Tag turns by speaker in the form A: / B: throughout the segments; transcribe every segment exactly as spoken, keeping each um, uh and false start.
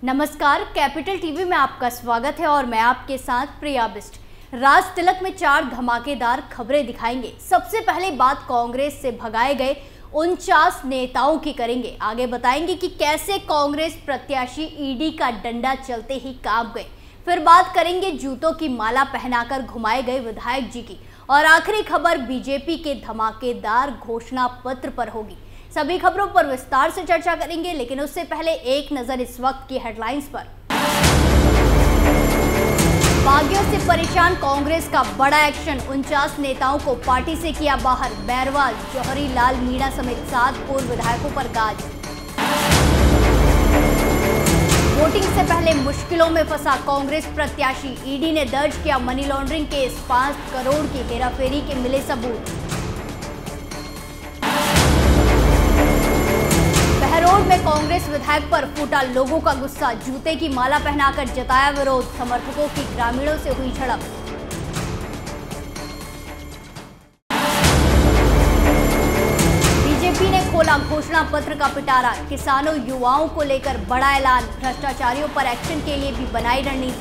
A: नमस्कार, capital TV में आपका स्वागत है और मैं आपके साथ प्रिया बिस्ट। राज तिलक में चार धमाकेदार खबरें दिखाएंगे। सबसे पहले बात कांग्रेस से भगाए गए उनचास नेताओं की करेंगे। आगे बताएंगे कि कैसे कांग्रेस प्रत्याशी ईडी का डंडा चलते ही कांप गए। फिर बात करेंगे जूतों की माला पहनाकर घुमाए गए विधायक जी की। और आखिरी खबर बीजेपी के धमाकेदार घोषणा पत्र पर होगी। सभी खबरों पर विस्तार से चर्चा करेंगे, लेकिन उससे पहले एक नजर इस वक्त की हेडलाइंस पर। बागियों से परेशान कांग्रेस का बड़ा एक्शन, उनचास नेताओं को पार्टी से किया बाहर। बैरवा, जौहरी लाल मीणा समेत सात पूर्व विधायकों पर गाज। वोटिंग से पहले मुश्किलों में फंसा कांग्रेस प्रत्याशी, ईडी ने दर्ज किया मनी लॉन्ड्रिंग केस। पांच करोड़ की हेराफेरी के मिले सबूत। बहरोड में कांग्रेस विधायक पर फूटा लोगों का गुस्सा, जूते की माला पहनाकर जताया विरोध। समर्थकों की ग्रामीणों से हुई झड़प। बीजेपी ने खोला घोषणा पत्र का पिटारा, किसानों युवाओं को लेकर बड़ा ऐलान। भ्रष्टाचारियों पर एक्शन के लिए भी बनाई रणनीति।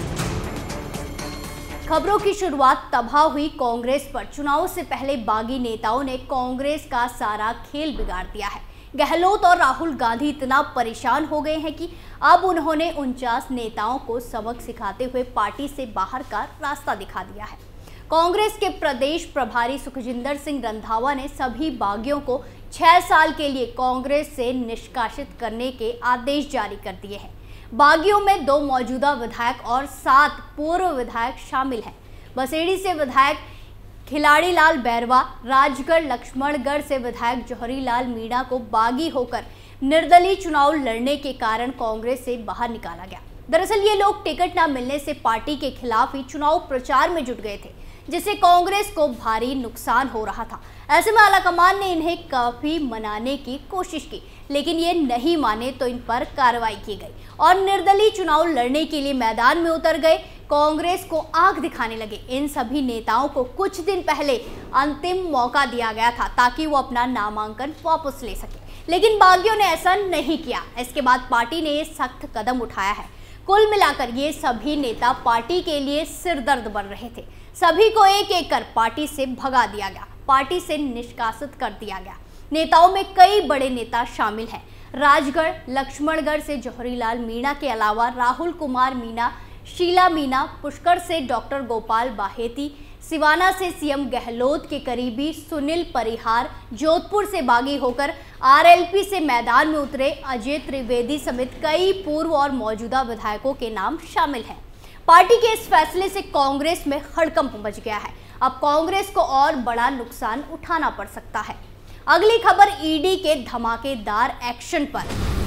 A: खबरों की शुरुआत तबाह हुई कांग्रेस पर। चुनाव से पहले बागी नेताओं ने कांग्रेस का सारा खेल बिगाड़ दिया है। गहलोत और राहुल गांधी इतना परेशान हो गए हैं कि अब उन्होंने उनचास नेताओं को सबक सिखाते हुए पार्टी से बाहर का रास्ता दिखा दिया है। कांग्रेस के प्रदेश प्रभारी सुखजिंदर सिंह रंधावा ने सभी बागियों को छह साल के लिए कांग्रेस से निष्कासित करने के आदेश जारी कर दिए हैं। बागियों में दो मौजूदा विधायक और सात पूर्व विधायक शामिल हैं। बसेड़ी से विधायक खिलाड़ी लाल बैरवा, राजगढ़ लक्ष्मणगढ़ से विधायक जौहरी लाल मीणा को बागी होकर निर्दलीय चुनाव लड़ने के कारण कांग्रेस से बाहर निकाला गया। दरअसल ये लोग टिकट न मिलने से पार्टी के खिलाफ ही चुनाव प्रचार में जुट गए थे, जिससे कांग्रेस को भारी नुकसान हो रहा था। ऐसे में आलाकमान ने इन्हें काफी मनाने की कोशिश की, लेकिन ये नहीं माने तो इन पर कार्रवाई की गई और निर्दलीय चुनाव लड़ने के लिए मैदान में उतर गए। कांग्रेस को आंख दिखाने लगे। इन सभी नेताओं को कुछ दिन पहले अंतिम मौका दिया गया था ताकि वो अपना नामांकन वापस ले सके, लेकिन बागियों ने ऐसा नहीं किया। इसके बाद पार्टी ने ये सख्त कदम उठाया है। कुल मिलाकर ये सभी नेता पार्टी के लिए सिरदर्द बन रहे थे। सभी को एक एक कर पार्टी से भगा दिया गया, पार्टी से निष्कासित कर दिया गया। नेताओं में कई बड़े नेता शामिल हैं। राजगढ़ लक्ष्मणगढ़ से जौहरी लाल मीणा के अलावा राहुल कुमार मीणा, शीला मीणा, पुष्कर से डॉक्टर गोपाल बाहेती, सिवाना से सीएम गहलोत के करीबी सुनील परिहार, जोधपुर से बागी होकर आरएलपी से मैदान में उतरे अजय त्रिवेदी समेत कई पूर्व और मौजूदा विधायकों के नाम शामिल हैं। पार्टी के इस फैसले से कांग्रेस में हड़कंप मच गया है। अब कांग्रेस को और बड़ा नुकसान उठाना पड़ सकता है। अगली खबर ईडी के धमाकेदार एक्शन पर।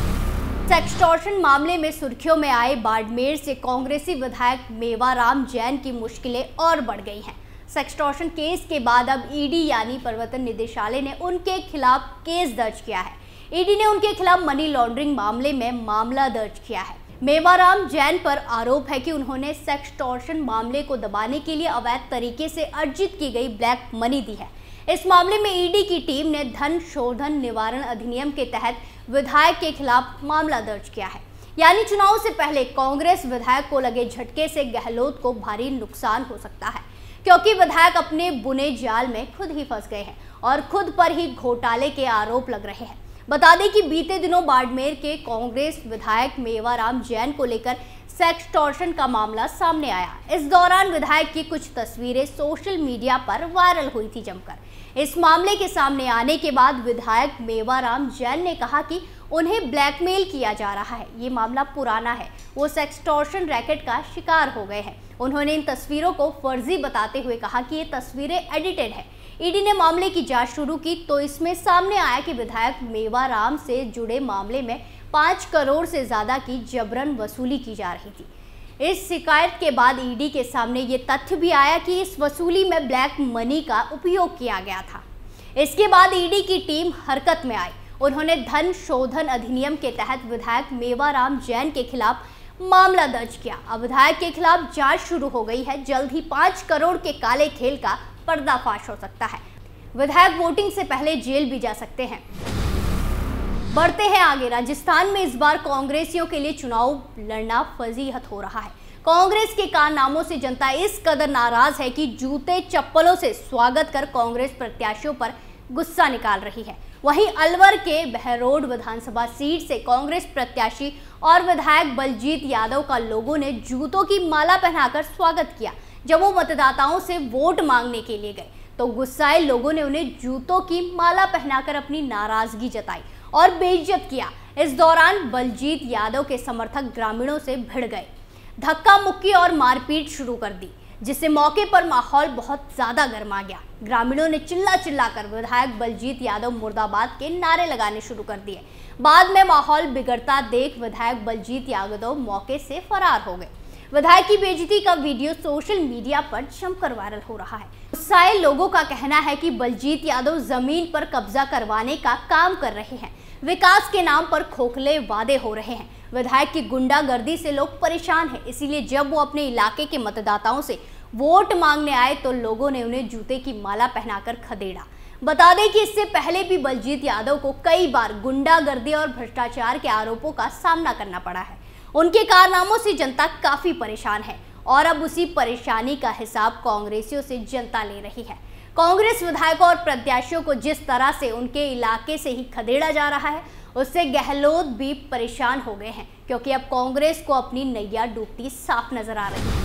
A: सेक्सटॉर्शन मामले में सुर्खियों में आए बाड़मेर से कांग्रेसी विधायक मेवाराम जैन की मुश्किलें और बढ़ गई हैं। सेक्सटॉर्शन केस के बाद अब ईडी यानी प्रवर्तन निदेशालय ने उनके खिलाफ केस दर्ज किया है। ईडी ने उनके खिलाफ मनी लॉन्ड्रिंग मामले में मामला दर्ज किया है। मेवाराम जैन पर आरोप है कि उन्होंने सेक्सटॉर्शन मामले को दबाने के लिए अवैध तरीके से अर्जित की गई ब्लैक मनी दी है। इस मामले में ईडी की टीम ने धन शोधन निवारण अधिनियम के तहत विधायक के खिलाफ मामला दर्ज किया है। यानी चुनाव से पहले कांग्रेस विधायक को लगे झटके से गहलोत को भारी नुकसान हो सकता है, क्योंकि विधायक अपने बुने जाल में खुद ही फंस गए हैं और खुद पर ही घोटाले के आरोप लग रहे हैं। बता दें कि बीते दिनों बाड़मेर के कांग्रेस विधायक मेवाराम जैन को लेकर सेक्सटॉर्शन का मामला सामने आया। इस दौरान विधायक की कुछ तस्वीरें सोशल मीडिया पर वायरल हुई थी जमकर। इस मामले के सामने आने के बाद विधायक मेवाराम जैन ने कहा कि उन्हें ब्लैकमेल किया जा रहा है। ये मामला पुराना है, वो सेक्सटॉर्शन रैकेट का शिकार हो गए हैं। उन्होंने इन तस्वीरों को फर्जी बताते हुए कहा कि ये तस्वीरें एडिटेड है। ईडी ने मामले की जांच शुरू की तो इसमें सामने आया कि विधायक मेवाराम से जुड़े मामले में पाँच करोड़ से ज्यादा की जबरन वसूली की जा रही थी। इस शिकायत के बाद ईडी के सामने ये तथ्य भी आया कि इस वसूली में ब्लैक मनी का उपयोग किया गया था। इसके बाद ईडी की टीम हरकत में आई। उन्होंने धन शोधन अधिनियम के तहत विधायक मेवाराम जैन के खिलाफ मामला दर्ज किया। अब विधायक के खिलाफ जांच शुरू हो गई है। जल्द ही पाँच करोड़ के काले खेल का पर्दाफाश हो सकता है। विधायक वोटिंग से पहले जेल भी जा सकते हैं। बढ़ते हैं आगे। राजस्थान में इस बार कांग्रेसियों के लिए चुनाव लड़ना फजीहत हो रहा है। कांग्रेस के कारनामों से जनता इस कदर नाराज है कि जूते चप्पलों से स्वागत कर कांग्रेस प्रत्याशियों पर गुस्सा निकाल रही है। वहीं अलवर के बहरोड विधानसभा सीट से कांग्रेस प्रत्याशी और विधायक बलजीत यादव का लोगों ने जूतों की माला पहनाकर स्वागत किया। जब वो मतदाताओं से वोट मांगने के लिए गए तो गुस्साए लोगों ने उन्हें जूतों की माला पहनाकर अपनी नाराजगी जताई और बेइज्जत किया। इस दौरान बलजीत यादव के समर्थक ग्रामीणों से भिड़ गए, धक्का मुक्की और मारपीट शुरू कर दी, जिससे मौके पर माहौल बहुत ज्यादा गर्मा गया। ग्रामीणों ने चिल्ला चिल्ला कर विधायक बलजीत यादव मुर्दाबाद के नारे लगाने शुरू कर दिए। बाद में माहौल बिगड़ता देख विधायक बलजीत यादव मौके से फरार हो गए। विधायक की बेइज्जती का वीडियो सोशल मीडिया पर जमकर वायरल हो रहा है। गुस्साए लोगों का कहना है कि बलजीत यादव जमीन पर कब्जा करवाने का काम कर रहे हैं, विकास के नाम पर खोखले वादे हो रहे हैं। विधायक की गुंडागर्दी से लोग परेशान हैं, इसीलिए जब वो अपने इलाके के मतदाताओं से वोट मांगने आए तो लोगों ने उन्हें जूते की माला पहनाकर खदेड़ा। बता दें कि इससे पहले भी बलजीत यादव को कई बार गुंडागर्दी और भ्रष्टाचार के आरोपों का सामना करना पड़ा है। उनके कारनामों से जनता काफी परेशान है और अब उसी परेशानी का हिसाब कांग्रेसियों से जनता ले रही है। कांग्रेस विधायकों और प्रत्याशियों को जिस तरह से उनके इलाके से ही खदेड़ा जा रहा है, उससे गहलोत भी परेशान हो गए हैं, क्योंकि अब कांग्रेस को अपनी नैया डूबती साफ नजर आ रही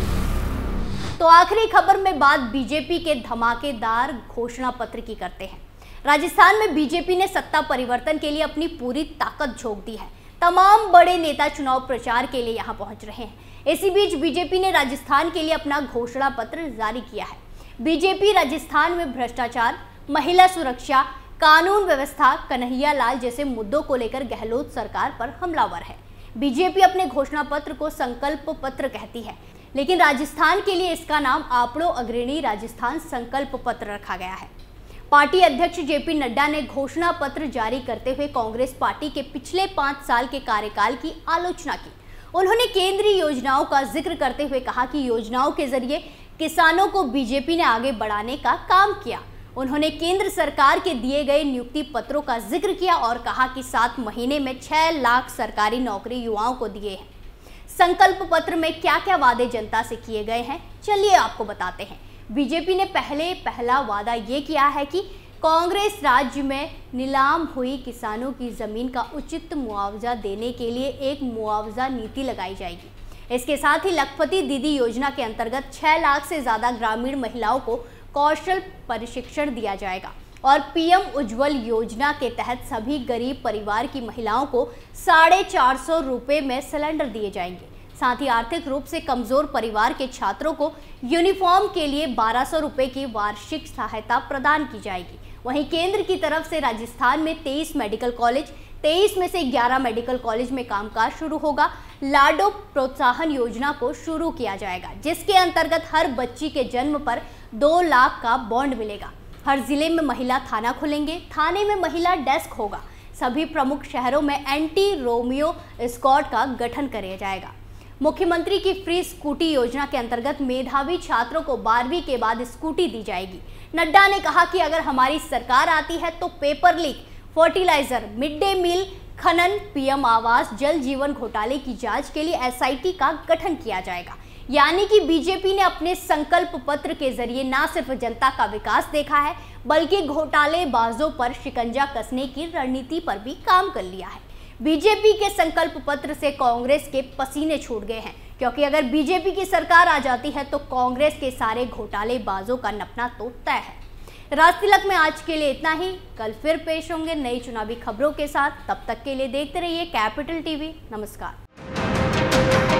A: है। तो आखिरी खबर में बात बीजेपी के धमाकेदार घोषणा पत्र की करते हैं। राजस्थान में बीजेपी ने सत्ता परिवर्तन के लिए अपनी पूरी ताकत झोंक दी है। तमाम बड़े नेता चुनाव प्रचार के लिए यहां पहुंच रहे हैं। इसी बीच बीजेपी ने राजस्थान के लिए अपना घोषणा पत्र जारी किया है। बीजेपी राजस्थान में भ्रष्टाचार, महिला सुरक्षा, कानून व्यवस्था, कन्हैया लाल जैसे मुद्दों को लेकर गहलोत सरकार पर हमलावर है। बीजेपी अपने घोषणा पत्र को संकल्प पत्र कहती है, लेकिन राजस्थान के लिए इसका नाम आपड़ो अग्रणी राजस्थान संकल्प पत्र रखा गया है। पार्टी अध्यक्ष जेपी नड्डा ने घोषणा पत्र जारी करते हुए कांग्रेस पार्टी के पिछले पाँच साल के कार्यकाल की आलोचना की। उन्होंने केंद्रीय योजनाओं का जिक्र करते हुए कहा कि योजनाओं के जरिए किसानों को बीजेपी ने आगे बढ़ाने का काम किया। उन्होंने केंद्र सरकार के दिए गए नियुक्ति पत्रों का जिक्र किया और कहा कि सात महीने में छह लाख सरकारी नौकरी युवाओं को दिए हैं। संकल्प पत्र में क्या क्या वादे जनता से किए गए हैं, चलिए आपको बताते हैं। बीजेपी ने पहले पहला वादा ये किया है कि कांग्रेस राज्य में नीलाम हुई किसानों की जमीन का उचित मुआवजा देने के लिए एक मुआवजा नीति लगाई जाएगी। इसके साथ ही लखपति दीदी योजना के अंतर्गत छह लाख से ज्यादा ग्रामीण महिलाओं को कौशल प्रशिक्षण दिया जाएगा और पीएम उज्ज्वल योजना के तहत सभी गरीब परिवार की महिलाओं को साढ़े चार सौ रुपये में सिलेंडर दिए जाएंगे। साथ ही आर्थिक रूप से कमजोर परिवार के छात्रों को यूनिफॉर्म के लिए बारह सौ रुपये की वार्षिक सहायता प्रदान की जाएगी। वहीं केंद्र की तरफ से राजस्थान में तेईस मेडिकल कॉलेज, तेईस में से ग्यारह मेडिकल कॉलेज में कामकाज शुरू होगा। लाडो प्रोत्साहन योजना को शुरू किया जाएगा, जिसके अंतर्गत हर बच्ची के जन्म पर दो लाख का बॉन्ड मिलेगा। हर जिले में महिला थाना खुलेंगे, थाने में महिला डेस्क होगा। सभी प्रमुख शहरों में एंटी रोमियो स्क्वाड का गठन किया जाएगा। मुख्यमंत्री की फ्री स्कूटी योजना के अंतर्गत मेधावी छात्रों को बारहवीं के बाद स्कूटी दी जाएगी। नड्डा ने कहा कि अगर हमारी सरकार आती है तो paper leak, fertiliser, mid day meal, खनन, पीएम आवास, जल जीवन घोटाले की जांच के लिए एसआईटी का गठन किया जाएगा। यानी कि बीजेपी ने अपने संकल्प पत्र के जरिए न सिर्फ जनता का विकास देखा है, बल्कि घोटालेबाजों पर शिकंजा कसने की रणनीति पर भी काम कर लिया है। बीजेपी के संकल्प पत्र से कांग्रेस के पसीने छूट गए हैं, क्योंकि अगर बीजेपी की सरकार आ जाती है तो कांग्रेस के सारे घोटालेबाजों का नपना तो तय है। राज तिलक में आज के लिए इतना ही। कल फिर पेश होंगे नई चुनावी खबरों के साथ। तब तक के लिए देखते रहिए कैपिटल टीवी। नमस्कार।